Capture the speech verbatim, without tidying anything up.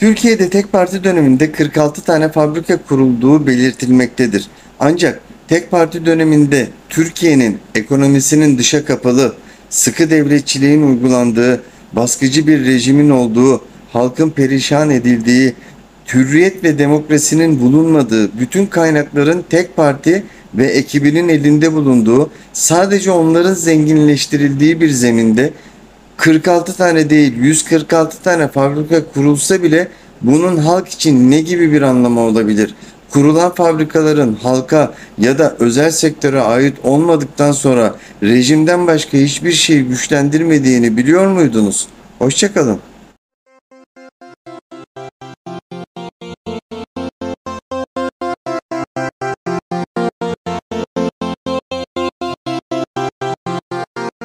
Türkiye'de tek parti döneminde kırk altı tane fabrika kurulduğu belirtilmektedir. Ancak tek parti döneminde Türkiye'nin ekonomisinin dışa kapalı, sıkı devletçiliğin uygulandığı, baskıcı bir rejimin olduğu, halkın perişan edildiği, hürriyet ve demokrasinin bulunmadığı, bütün kaynakların tek parti ve ekibinin elinde bulunduğu, sadece onların zenginleştirildiği bir zeminde kırk altı tane değil yüz kırk altı tane fabrika kurulsa bile bunun halk için ne gibi bir anlamı olabilir? Kurulan fabrikaların halka ya da özel sektöre ait olmadıktan sonra rejimden başka hiçbir şeyi güçlendirmediğini biliyor muydunuz? Hoşça kalın.